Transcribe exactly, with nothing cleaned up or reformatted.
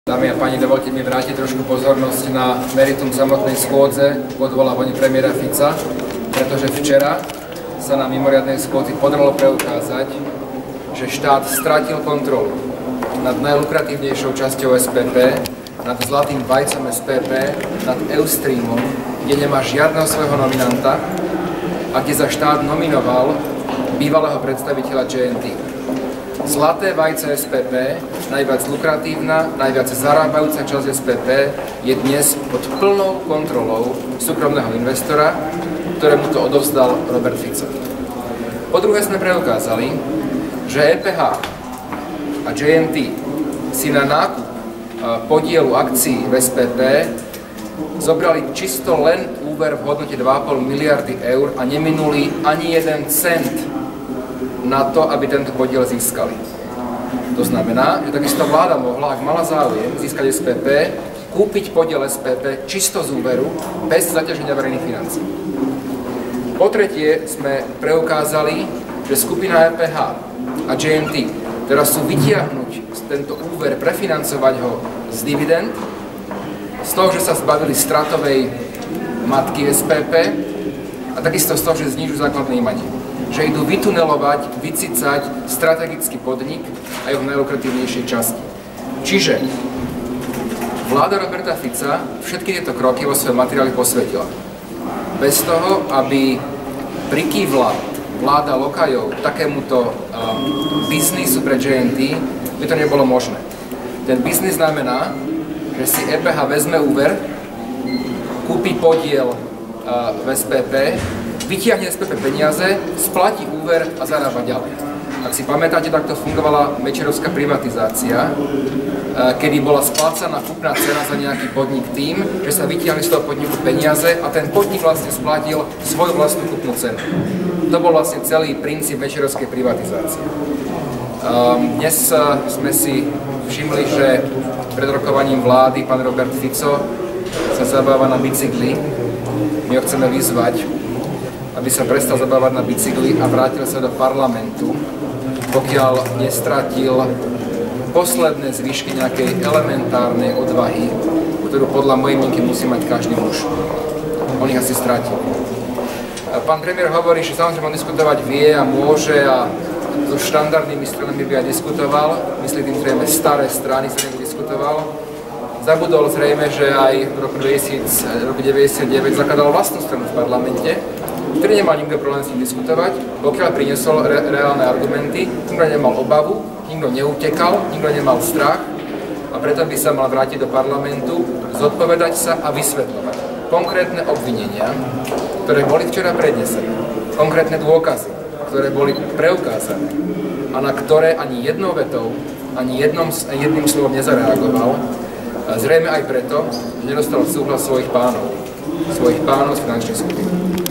Dámy a páni, dovolte mi vrátiť trošku pozornosť na meritum samotnej schôdze k odvolávaniu premiéra Fica, pretože včera sa na mimoriadnej schôdzi podarilo preukázať, že štát stratil kontrolu nad najlukratívnejšou časťou es pé pé, nad zlatým vajcom es pé pé, nad Eustreamom, kde nemá žiadneho svojho nominanta a kde za štát nominoval bývalého predstaviteľa J N T. Zlaté vajce es pé pé, najviac lukratívna, najviac zarábajúca časť es pé pé, je dnes pod plnou kontrolou súkromného investora, ktorému to odovzdal Robert Fico. Po druhé sme preukázali, že é pé há a J N T si na nákup podielu akcií v es pé pé zobrali čisto len úver v hodnote dva a pol miliardy eur a neminuli ani jeden cent na to, aby tento podiel získali. To znamená, že takisto vláda mohla, ak mala záujem, získať es pé pé, kúpiť podiel es pé pé čisto z úveru, bez zaťaženia verejných financií. Po tretie sme preukázali, že skupina é pé há a J N T teraz sú vytiahnuť tento úver, prefinancovať ho z dividend, z toho, že sa zbavili stratovej matky es pé pé a takisto z toho, že znižujú základné imanie. Že idú vytunelovať, vycicať strategický podnik aj v najlukratívnejšej časti. Čiže vláda Roberta Fica všetky tieto kroky vo svojom materiáli posvetila. Bez toho, aby prikývla vláda lokajov takémuto um, biznisu pre J N T, by to nebolo možné. Ten biznis znamená, že si é pé há vezme úver, kúpi podiel uh, v es pé pé, vytiahne es pé pé peniaze, splatí úver a zarába ďalej. Ak si pamätáte, takto fungovala mečerovská privatizácia, kedy bola splácaná kúpna cena za nejaký podnik tým, že sa vytiahli z toho podniku peniaze a ten podnik vlastne splatil svoju vlastnú kúpnu cenu. To bol vlastne celý princíp mečerovskej privatizácie. Dnes sme si všimli, že pred rokovaním vlády pán Robert Fico sa zabáva na bicykli. My ho chceme vyzvať, aby sa prestal zabávať na bicykli a vrátil sa do parlamentu, pokiaľ nestratil posledné zvyšky nejakej elementárnej odvahy, ktorú podľa mojej mienky musí mať každý muž. On ich asi stratil. Pán premiér hovorí, že samozrejme on diskutovať vie a môže a so štandardnými stranami by aj diskutoval. Myslí tým zrejme staré strany, s ktorými diskutoval. Zabudol zrejme, že aj v roku deväťdesiatdeväť zakladal vlastnú stranu v parlamente, ktorý nemal nikto problém s tým diskutovať, pokiaľ priniesol re reálne argumenty, nikto nemal obavu, nikto neutekal, nikto nemal strach a preto by sa mal vrátiť do parlamentu, zodpovedať sa a vysvetľovať konkrétne obvinenia, ktoré boli včera prednesené, konkrétne dôkazy, ktoré boli preukázané a na ktoré ani jednou vetou, ani jednom, jedným slovom nezareagoval, zrejme aj preto, že nedostal súhlas svojich pánov, svojich pánov z finančnej skupiny.